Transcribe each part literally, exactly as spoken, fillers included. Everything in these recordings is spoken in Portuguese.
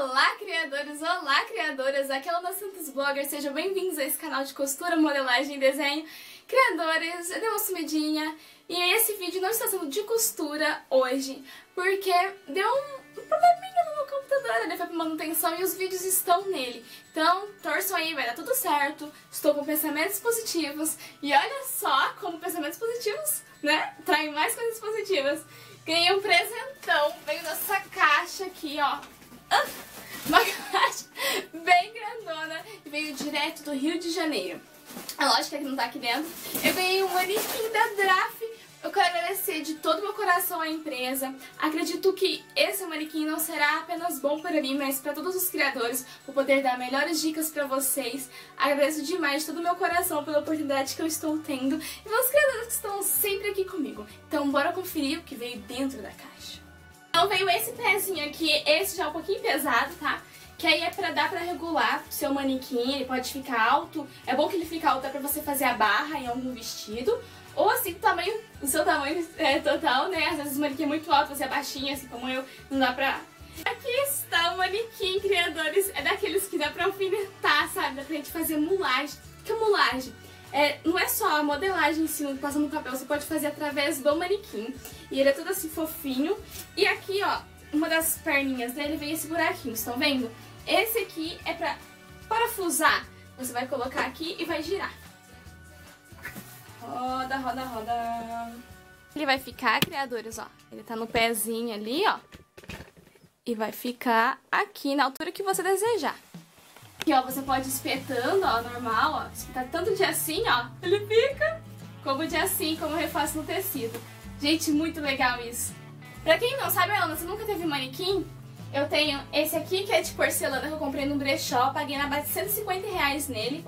Olá, criadores! Olá, criadoras! Aqui é a Luna Santos Blogger. Sejam bem-vindos a esse canal de costura, modelagem e desenho. Criadores, eu dei uma sumidinha e esse vídeo não está sendo de costura hoje, porque deu um, um probleminha no meu computador, né? Foi pra manutenção e os vídeos estão nele. Então, torçam aí, vai dar tudo certo. Estou com pensamentos positivos e olha só como pensamentos positivos, né? Traem mais coisas positivas. Ganhei um presentão, veio nessa caixa aqui, ó. Uma caixa bem grandona e veio direto do Rio de Janeiro. É lógico que não tá aqui dentro. Eu ganhei um manequim da Draf. Eu quero agradecer de todo o meu coração à empresa. Acredito que esse manequim não será apenas bom para mim, mas para todos os criadores. Vou poder dar melhores dicas para vocês. Agradeço demais de todo o meu coração pela oportunidade que eu estou tendo. E meus criadores que estão sempre aqui comigo. Então bora conferir o que veio dentro da caixa. Então veio esse pezinho aqui, esse já é um pouquinho pesado, tá? Que aí é pra dar pra regular o seu manequim, ele pode ficar alto. É bom que ele fique alto, é pra você fazer a barra em algum vestido. Ou assim, o tamanho, o seu tamanho é total, né? Às vezes o manequim é muito alto, você é baixinho, assim como eu, não dá pra... Aqui está o manequim, criadores. É daqueles que dá pra alfinetar, sabe? Dá pra gente fazer mulagem. O que é mulagem? É, não é só a modelagem em si, passando no papel, você pode fazer através do manequim. E ele é todo assim fofinho. E aqui, ó, uma das perninhas dele vem esse buraquinho, estão vendo? Esse aqui é pra parafusar. Você vai colocar aqui e vai girar. Roda, roda, roda. Ele vai ficar, criadores, ó. Ele tá no pezinho ali, ó. E vai ficar aqui na altura que você desejar. Aqui, ó, você pode ir espetando, ó, normal, ó. Espetar tanto de assim, ó, ele fica como de assim, como eu refaço no tecido. Gente, muito legal isso. Pra quem não sabe, Ana, você nunca teve manequim? Eu tenho esse aqui, que é de porcelana, que eu comprei no brechó, paguei na base de cento e cinquenta reais nele.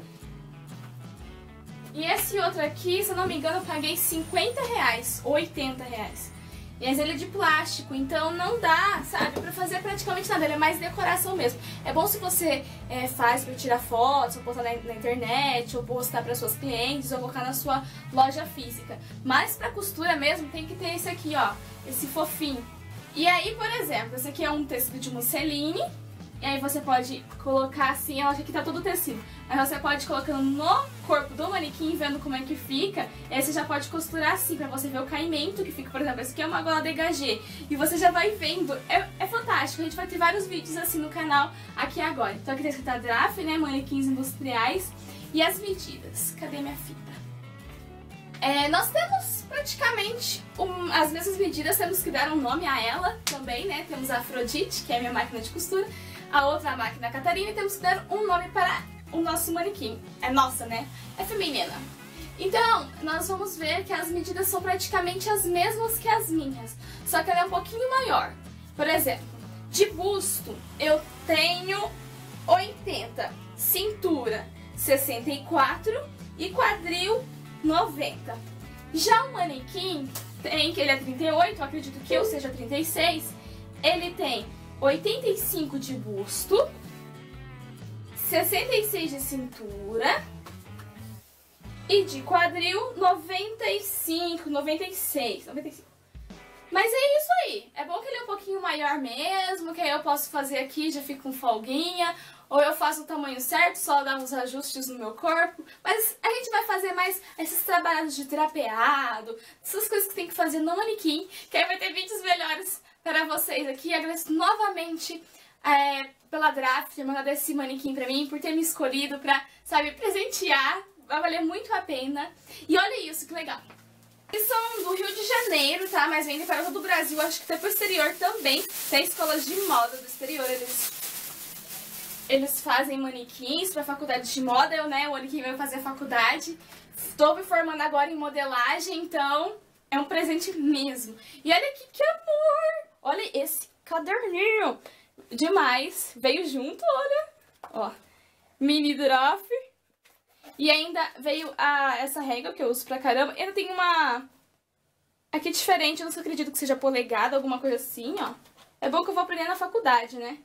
E esse outro aqui, se eu não me engano, eu paguei cinquenta reais, ou oitenta reais. Mas ele é de plástico, então não dá, sabe, pra fazer praticamente nada, ele é mais decoração mesmo. É bom se você é, faz pra tirar fotos, ou postar na, na internet, ou postar para suas clientes, ou colocar na sua loja física. Mas pra costura mesmo tem que ter esse aqui, ó, esse fofinho. E aí, por exemplo, esse aqui é um tecido de musseline, e aí você pode colocar assim, ela aqui tá todo o tecido. Aí você pode ir colocando no corpo do manequim, vendo como é que fica. E aí você já pode costurar assim, pra você ver o caimento que fica. Por exemplo, esse aqui é uma gola dégagée. E você já vai vendo. É, é fantástico. A gente vai ter vários vídeos assim no canal aqui agora. Então aqui tá escrito a Draf, né? Manequins industriais. E as medidas. Cadê minha fita? É, nós temos praticamente um, as mesmas medidas. Temos que dar um nome a ela também, né? Temos a Afrodite, que é a minha máquina de costura. A outra, a máquina Catarina. E temos que dar um nome para o nosso manequim. É nossa, né? É feminina. Então, nós vamos ver que as medidas são praticamente as mesmas que as minhas. Só que ela é um pouquinho maior. Por exemplo, de busto eu tenho oitenta. Cintura sessenta e quatro. E quadril noventa. Já o manequim tem, que ele é trinta e oito, eu acredito que eu seja trinta e seis. Ele tem oitenta e cinco de busto, sessenta e seis de cintura e de quadril noventa e cinco, noventa e seis, noventa e cinco. Mas é isso aí. É bom que ele é um pouquinho maior mesmo, que aí eu posso fazer aqui, já fico com folguinha. Ou eu faço o tamanho certo, só dar uns ajustes no meu corpo. Mas a gente vai fazer mais esses trabalhos de drapeado, essas coisas que tem que fazer no manequim, que aí vai ter vídeos melhores para vocês aqui. Agradeço novamente é, pela Draf, ter mandado esse manequim pra mim, por ter me escolhido pra, sabe, presentear. Vai valer muito a pena. E olha isso, que legal. Eles são do Rio de Janeiro, tá? Mas vendem para todo o Brasil, acho que até pro exterior também. Tem escolas de moda do exterior, eles... Eles fazem manequins para faculdade de moda, eu, né, o ano que vem eu fazer a faculdade. Estou me formando agora em modelagem, então é um presente mesmo. E olha aqui que amor! Olha esse caderninho! Demais! Veio junto, olha! Ó, mini Draf. E ainda veio a, essa régua que eu uso pra caramba. Ainda tem uma... Aqui diferente, eu não acredito que seja polegada, alguma coisa assim, ó. É bom que eu vou aprender na faculdade, né?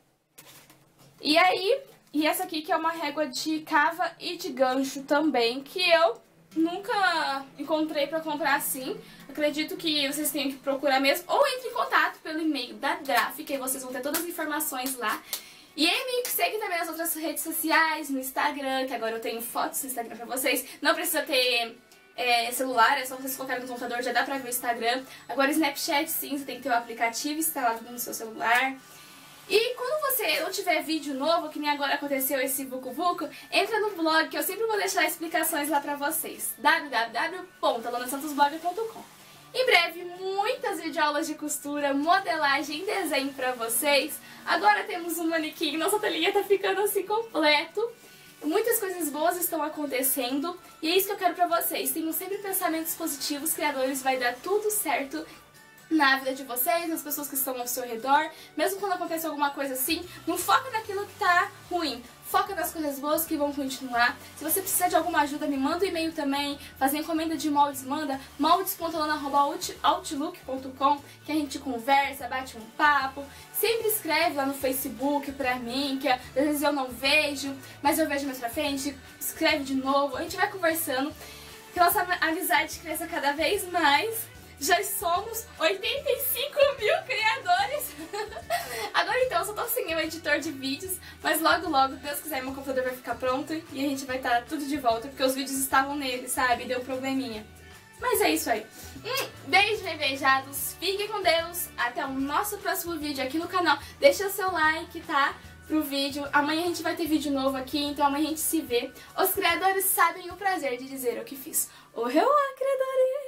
E aí, e essa aqui que é uma régua de cava e de gancho também, que eu nunca encontrei pra comprar assim. Acredito que vocês tenham que procurar mesmo, ou entre em contato pelo e-mail da Draf, que aí vocês vão ter todas as informações lá. E aí me segue também nas outras redes sociais, no Instagram, que agora eu tenho fotos no Instagram pra vocês. Não precisa ter é, celular, é só vocês colocarem no computador, já dá pra ver o Instagram. Agora o Snapchat sim, você tem que ter o aplicativo instalado no seu celular. E quando você não tiver vídeo novo, que nem agora aconteceu esse Vucu Vucu, entra no blog, que eu sempre vou deixar explicações lá pra vocês. w w w ponto alana santos blog ponto com. Em breve, muitas videoaulas de costura, modelagem e desenho pra vocês. Agora temos um manequim, nossa telinha tá ficando assim completo. Muitas coisas boas estão acontecendo e é isso que eu quero pra vocês. Tenham sempre pensamentos positivos, criadores, vai dar tudo certo na vida de vocês, nas pessoas que estão ao seu redor. Mesmo quando acontece alguma coisa assim, não foca naquilo que tá ruim. Foca nas coisas boas que vão continuar. Se você precisar de alguma ajuda, me manda um e-mail também. Fazer encomenda de moldes, manda moldes ponto alana arroba outlook ponto com, que a gente conversa, bate um papo. Sempre escreve lá no Facebook pra mim, que às vezes eu não vejo, mas eu vejo mais pra frente. Escreve de novo, a gente vai conversando. Que nossa amizade cresça cada vez mais. Já somos oitenta e cinco mil criadores. Agora então, eu só tô sem o editor de vídeos, mas logo logo, Deus quiser, meu computador vai ficar pronto e a gente vai estar tudo de volta, porque os vídeos estavam nele, sabe? Deu um probleminha. Mas é isso aí. Hum, beijo, bem beijados. Fiquem com Deus. Até o nosso próximo vídeo aqui no canal. Deixa o seu like, tá? Pro vídeo. Amanhã a gente vai ter vídeo novo aqui, então amanhã a gente se vê. Os criadores sabem o prazer de dizer o que fiz. Oheu, criadores!